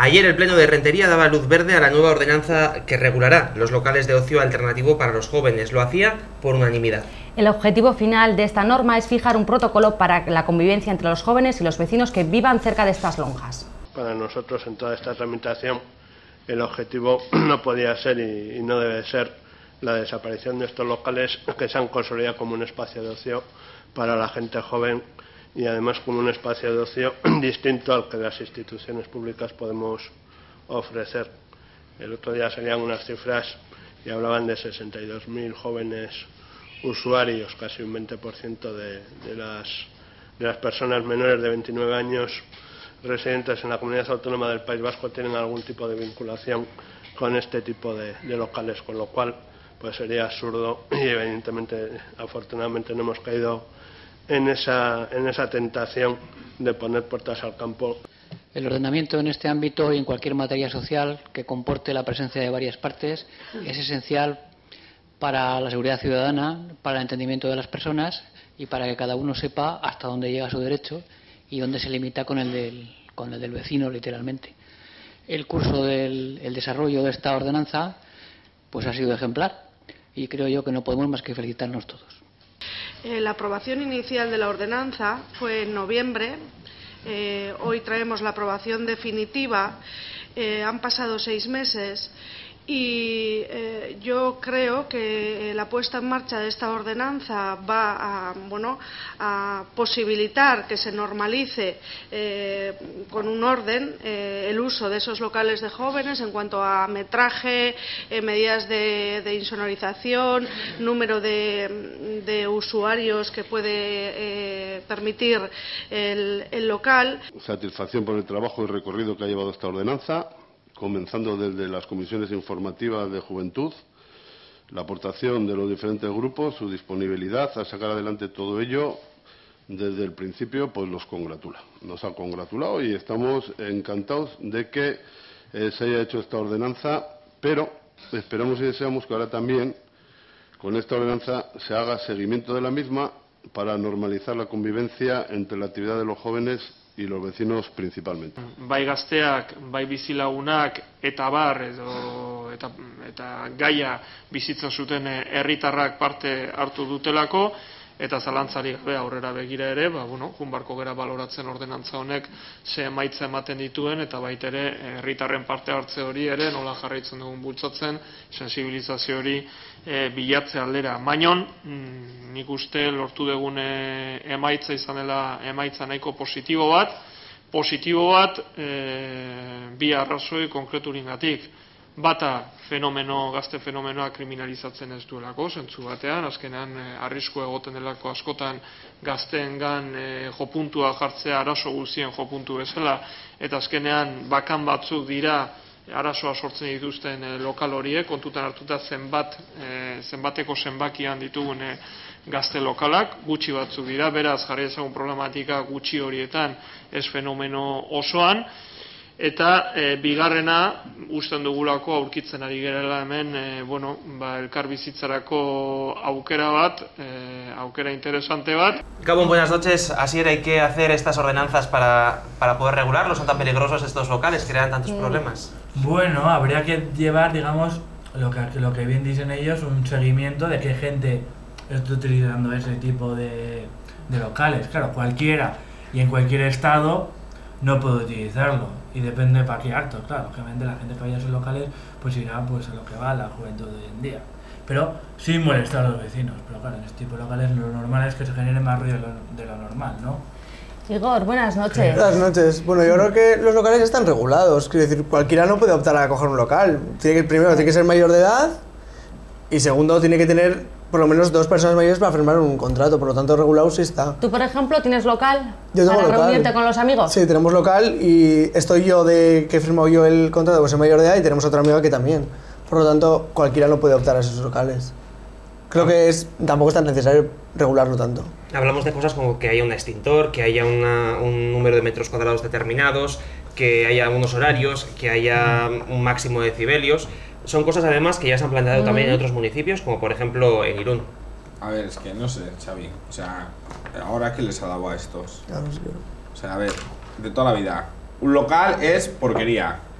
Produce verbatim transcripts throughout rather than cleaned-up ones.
Ayer el Pleno de Rentería daba luz verde a la nueva ordenanza que regulará los locales de ocio alternativo para los jóvenes. Lo hacía por unanimidad. El objetivo final de esta norma es fijar un protocolo para la convivencia entre los jóvenes y los vecinos que vivan cerca de estas lonjas. Para nosotros, en toda esta tramitación, el objetivo no podía ser y no debe ser la desaparición de estos locales que se han consolidado como un espacio de ocio para la gente joven y además como un espacio de ocio distinto al que las instituciones públicas podemos ofrecer. El otro día salían unas cifras y hablaban de sesenta y dos mil jóvenes usuarios, casi un veinte por ciento de, de, las, de las personas menores de veintinueve años residentes en la comunidad autónoma del País Vasco tienen algún tipo de vinculación con este tipo de, de locales, con lo cual pues sería absurdo y evidentemente, afortunadamente, no hemos caído en esa, en esa tentación de poner puertas al campo. El ordenamiento en este ámbito y en cualquier materia social que comporte la presencia de varias partes es esencial para la seguridad ciudadana, para el entendimiento de las personas y para que cada uno sepa hasta dónde llega su derecho y dónde se limita con el del, con el del vecino, literalmente. El curso del el desarrollo de esta ordenanza pues ha sido ejemplar y creo yo que no podemos más que felicitarnos todos. Eh, la aprobación inicial de la ordenanza fue en noviembre. Eh, hoy traemos la aprobación definitiva. Eh, han pasado seis meses y eh, yo creo que la puesta en marcha de esta ordenanza va a, bueno, a posibilitar que se normalice eh, con un orden eh, el uso de esos locales de jóvenes en cuanto a metraje, eh, medidas de, de insonorización, número de, de usuarios que puede eh, permitir el, el local. Satisfacción por el trabajo y recorrido que ha llevado esta ordenanza, comenzando desde las comisiones informativas de juventud, la aportación de los diferentes grupos, su disponibilidad a sacar adelante todo ello, desde el principio, pues los congratula. Nos ha congratulado y estamos encantados de que eh, se haya hecho esta ordenanza, pero esperamos y deseamos que ahora también, con esta ordenanza, se haga seguimiento de la misma para normalizar la convivencia entre la actividad de los jóvenes y los vecinos principalmente. Bai gazteak, bai bizilagunak eta bar edo eta, eta gaia bizitzen zuten herritarrak parte hartu dutelako eta zalantzarik gabe aurrera begira ere, ba bueno, jun barko gera baloratzen ordenantza honek ze emaitza ematen dituen eta baita ere herritarren parte hartze hori ere nola jarraitzen dugun bultzatzen, sensibilizazio hori e, bilatze aldera. Mainon, mm, nik uste lortu dugun e, emaitza izan dela emaitza nahiko positibo bat, positibo bat e, bi arrazoi konkreturingatik. Bata, fenomeno, gazte fenomenoa kriminalizatzen ez duelako, zentzu batean, azkenean e, arrisku egoten delako askotan gazteengan e, jopuntua jartzea arazo guztien jopuntu bezala, eta azkenean bakan batzuk dira arazoa sortzen dituzten e, lokal horiek, kontutan hartuta zenbat, e, zenbateko zenbakian ditugun e, gazte lokalak, gutxi batzuk dira, beraz jarri ezagun problematika gutxi horietan ez fenomeno osoan, eta e, bigarrena usten dugulako aurkitzen ari gerela hemen e, bueno, ba, elkar bizitzarako aukera bat, e, aukera interesante bat. Gabón, buenas noches. Asier, ¿hay que hacer estas ordenanzas para, para poder regularlos? ¿Son tan peligrosos estos locales? ¿Crean tantos mm. problemas? Bueno, habría que llevar, digamos, lo que, lo que bien dicen ellos, un seguimiento de qué gente está utilizando ese tipo de, de locales. Claro, cualquiera y en cualquier estado no puede utilizarlo y depende para qué actos. Claro, obviamente la gente que vaya a esos locales pues irá pues a lo que va la juventud de hoy en día, pero sin molestar a los vecinos. Pero claro, en este tipo de locales lo normal es que se genere más ruido de lo normal, ¿no? Igor, buenas noches. Buenas noches. Bueno, yo creo que los locales están regulados, quiero decir, cualquiera no puede optar a coger un local. Tiene que, primero tiene que ser mayor de edad y segundo tiene que tener por lo menos dos personas mayores para firmar un contrato, por lo tanto regulado sí está. ¿Tú, por ejemplo, tienes local yo tengo para local. reunirte con los amigos? Sí, tenemos local y estoy yo de que he firmado yo el contrato, pues soy mayor de edad y tenemos otra amiga que también. Por lo tanto, cualquiera no puede optar a esos locales. Creo que es, tampoco es tan necesario regularlo tanto. Hablamos de cosas como que haya un extintor, que haya una, un número de metros cuadrados determinados, que haya unos horarios, que haya un máximo de decibelios. Son cosas además que ya se han planteado mm. también en otros municipios, como por ejemplo en Irún. A ver, es que no sé, Xavi, o sea, ¿ahora qué les ha dado a estos? Claro, sí. O sea, a ver, de toda la vida, un local es porquería,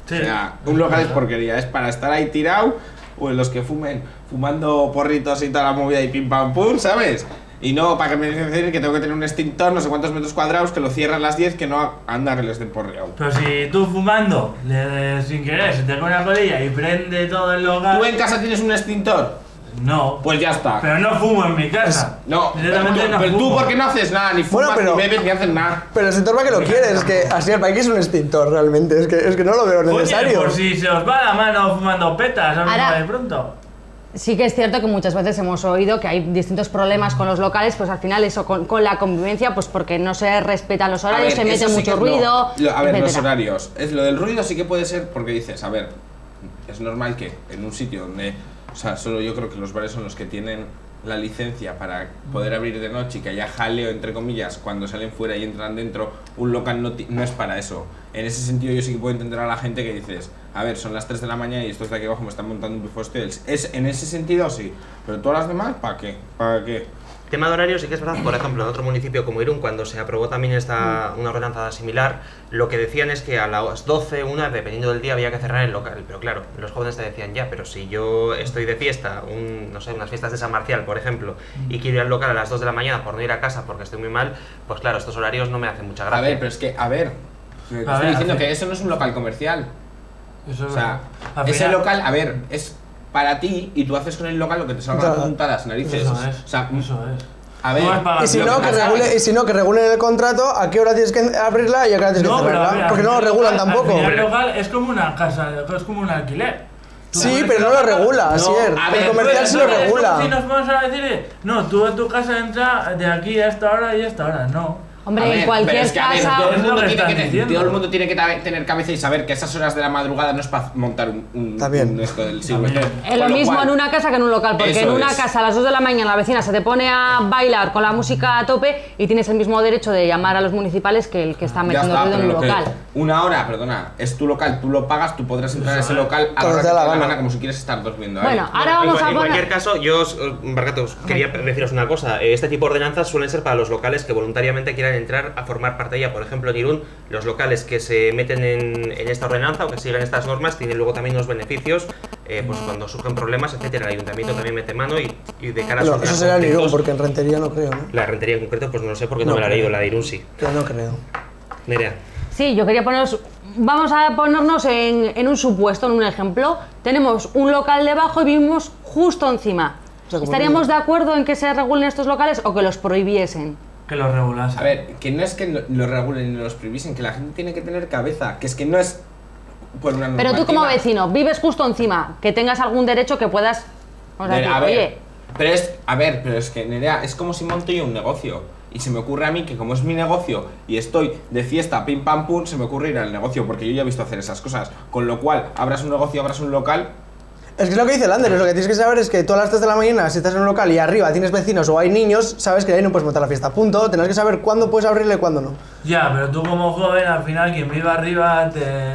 Sí. O sea, un local es porquería, es para estar ahí tirado, o en los que fumen, fumando porritos y toda la movida y pim pam pum, ¿sabes? Y no, para que me dicen que tengo que tener un extintor, no sé cuántos metros cuadrados, que lo cierran a las diez, que no anda que les den porreado. Pero si tú fumando, le, sin querer, se te pone una colilla y prende todo el local... ¿Tú en casa tienes un extintor? No. Pues ya está. Pero no fumo en mi casa. No, pero, tú, no pero tú porque no haces nada, ni fumas, bueno, pero, ni bebes, ni haces nada. Pero el extintor, ¿para qué lo quieres? Es que así el país es un extintor realmente, es que, es que no lo veo necesario. Oye, por si se os va la mano fumando petas, ahora de pronto. Sí que es cierto que muchas veces hemos oído que hay distintos problemas con los locales, pues al final eso, con, con la convivencia, pues porque no se respetan los horarios, ver, se mete mucho sí ruido, lo, A ver, etcétera. Los horarios. Es, lo del ruido sí que puede ser porque dices, a ver, es normal que en un sitio donde... O sea, solo yo creo que los bares son los que tienen la licencia para poder abrir de noche y que haya jaleo, entre comillas, cuando salen fuera y entran dentro, un local no, no es para eso. En ese sentido yo sí que puedo entender a la gente que dices, a ver, son las tres de la mañana y estos de aquí abajo me están montando un bifosteo. Es, en ese sentido sí, pero todas las demás, ¿para qué? ¿Para qué? Tema de horario sí que es verdad, por ejemplo, en otro municipio como Irún, cuando se aprobó también esta, una ordenanza similar, lo que decían es que a las doce, una, dependiendo del día, había que cerrar el local. Pero claro, los jóvenes te decían, ya, pero si yo estoy de fiesta, un, no sé, unas fiestas de San Marcial, por ejemplo, y quiero ir al local a las dos de la mañana por no ir a casa porque estoy muy mal, pues claro, estos horarios no me hacen mucha gracia. A ver, pero es que, a ver, te estoy ver, diciendo que eso no es un local comercial. Eso o sea, ese final... local, a ver, es... para ti y tú haces con el local lo que te salga claro. Juntas las narices. Eso es, o sea, eso es. A ver, y si, no, que regule, y si no, que regulen el contrato, a qué hora tienes que abrirla y a qué hora tienes no, que cerrarla. Ver, porque no lo regulan local, tampoco. El local es como una casa, es como un alquiler. Sí, pero no lo regula, así es. No, el comercial sí lo regula. Si nos vamos a decir, no, tú en tu casa entras de aquí a esta hora y a esta hora, no. Hombre, ver, en cualquier es que, casa... Ver, todo, el mundo que tiene que, todo el mundo tiene que tener cabeza y saber que esas horas de la madrugada no es para montar un, un, un esto del siglo. Es lo mismo cual, en una casa que en un local, porque en una es. casa a las dos de la mañana la vecina se te pone a bailar con la música a tope y tienes el mismo derecho de llamar a los municipales que el que está metiendo está, ruido en un local. Una hora, perdona, es tu local, tú lo pagas, tú podrás entrar a ese local a la hora que te la gana, como si quieres estar durmiendo. Bueno, ahí. ahora vamos en, a en poner... cualquier caso, yo, Barcato, os quería deciros una cosa. Este tipo de ordenanzas suelen ser para los locales que voluntariamente quieran entrar a formar parte de ella. Por ejemplo, en Irún, los locales que se meten en, en esta ordenanza o que siguen estas normas tienen luego también unos beneficios, eh, pues cuando surgen problemas, etcétera. El ayuntamiento también mete mano y, y de cara a bueno, eso será en Irún, porque en Rentería no creo, ¿no? La Rentería en concreto, pues no lo sé porque no, no me la he leído, la de Irún sí. Yo no creo. Nerea. Sí, yo quería poneros... Vamos a ponernos en, en un supuesto, en un ejemplo. Tenemos un local debajo y vivimos justo encima. O sea, ¿estaríamos de acuerdo en que se regulen estos locales o que los prohibiesen? Que los regulasen. A ver, que no es que lo regulen y no los prohibiesen, que la gente tiene que tener cabeza, que es que no es por una normativa. Pero tú como vecino, vives justo encima, que tengas algún derecho que puedas... Vamos a decir, a ver, oye... Pero es, a ver, pero es que Nerea, es como si monto yo un negocio y se me ocurre a mí que como es mi negocio y estoy de fiesta, pim pam pum, se me ocurre ir al negocio porque yo ya he visto hacer esas cosas. Con lo cual, abras un negocio, abras un local... Es que es lo que dice Lander, lo que tienes que saber es que tú a las tres de la mañana, si estás en un local y arriba tienes vecinos o hay niños, sabes que ahí no puedes montar la fiesta, punto. Tendrás que saber cuándo puedes abrirle y cuándo no. Ya, pero tú como joven, al final, quien viva arriba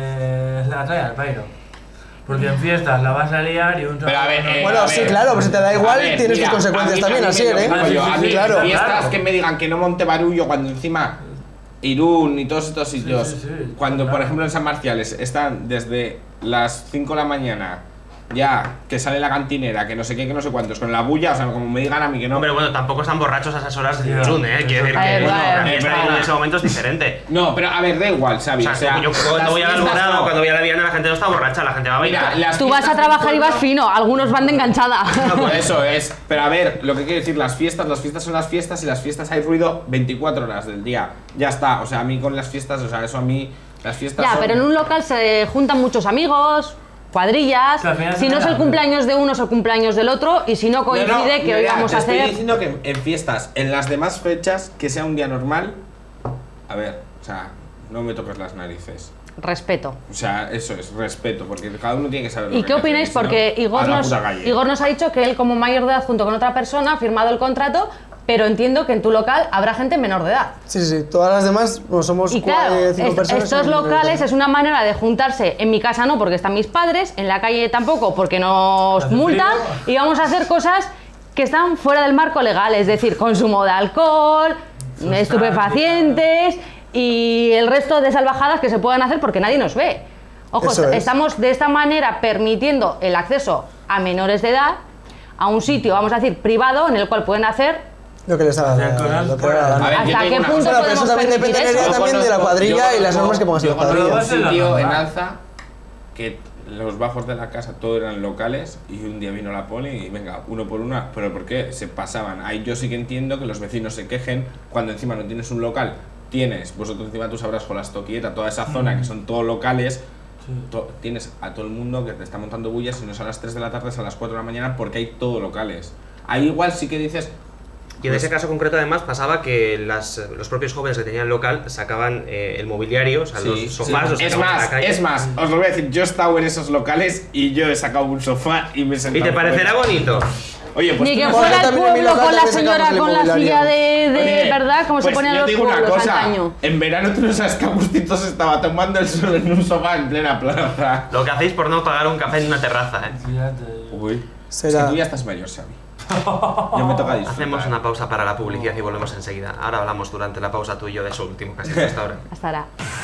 te la trae al pairo. Porque en fiestas la vas a liar y un pero a ver, eh, Bueno, a sí, ver, claro, pero si te da igual, ver, tienes mira, tus consecuencias mí, también, así, ¿eh? A mí, sí, sí, claro. Fiestas claro. que me digan que no monte barullo cuando encima Irún y todos estos sitios, sí, sí, sí, cuando claro. por ejemplo en San Marciales están desde las cinco de la mañana ya, que sale la cantinera, que no sé qué, que no sé cuántos, con la bulla, o sea, como me digan a mí que no... Hombre, bueno, tampoco están borrachos a esas horas de Irún, ¿eh? Quiero decir que, bueno, eh, pero en ese momento es diferente. No, pero a ver, da igual, ¿sabes? O sea, yo cuando voy a la Alborada o cuando voy a la Viana, la gente no está borracha, la gente va a bailar. Mira, tú vas a trabajar y vas fino, algunos van de enganchada. No, pues eso es, pero a ver, lo que quiero decir, las fiestas, las fiestas son las fiestas y las fiestas hay ruido veinticuatro horas del día, ya está, o sea, a mí con las fiestas, o sea, eso a mí, las fiestas Ya, son... pero en un local se juntan muchos amigos... cuadrillas, si no es el cumpleaños de uno es el cumpleaños del otro y si no coincide no, no, que hoy vamos a hacer... Estoy diciendo que en fiestas, en las demás fechas, que sea un día normal, a ver, o sea, no me toques las narices. Respeto. O sea, eso es, respeto, porque cada uno tiene que saber lo ¿Y que qué opináis? hacer, porque si no, Igor, nos, Igor nos ha dicho que él como mayor de edad junto con otra persona ha firmado el contrato, pero entiendo que en tu local habrá gente menor de edad. Sí, sí, todas las demás pues somos y claro, cinco es, personas. Estos locales es una manera de juntarse. En mi casa no, porque están mis padres, en la calle tampoco, porque nos multan, y vamos a hacer cosas que están fuera del marco legal, es decir, consumo de alcohol, estupefacientes y el resto de salvajadas que se puedan hacer porque nadie nos ve. Ojo, Eso es. estamos de esta manera permitiendo el acceso a menores de edad a un sitio, vamos a decir, privado, en el cual pueden hacer Lo que les haga Hacer cosas lo que fuera. haga la A gana. ver, yo hasta tengo qué una punto cosa. Bueno, pero eso podemos también permitir dependería eso. también de la conozco- cuadrilla yo y las conozco- normas que pongas en yo la conozco cuadrilla. Pero va a ser un la sitio en norma. Alza que los bajos de la casa todo eran locales y un día vino la poli y venga, uno por una, pero ¿por qué? Se pasaban. Ahí yo sí que entiendo que los vecinos se quejen cuando encima no tienes un local, tienes, vosotros encima tú sabrás con las Toquieta, toda esa zona que son todos locales, to- tienes a todo el mundo que te está montando bullas y no es a las tres de la tarde, es a las cuatro de la mañana porque hay todo locales. Ahí igual sí que dices... Y en pues, ese caso concreto además pasaba que las, los propios jóvenes que tenían local sacaban eh, el mobiliario, o sea, sí, los sofás, sí. los Es sacaban a más, la calle. es más, os lo voy a decir, yo he estado en esos locales y yo he sacado un sofá y me he sentado... ¿Y te parecerá fuera. bonito? Oye, pues Ni tú que no- Bueno, fuera el también en mi pueblo local con la también señora sacamos el con la mobiliario. silla de, de Oye, ¿verdad? Como se pues ponían yo los te digo una pueblos cosa, antaño. en verano tú no sabes qué Agustito se estaba tomando el sol en un sofá en plena plaza. Lo que hacéis por no pagar un café en una terraza, ¿eh? Fíjate. Uy, Será- es que tú ya estás mayor, Xavi. Yo me toca disfrutar. Hacemos una pausa para la publicidad y volvemos enseguida. Ahora hablamos durante la pausa tú y yo de eso último que has hecho hasta ahora. Hasta ahora.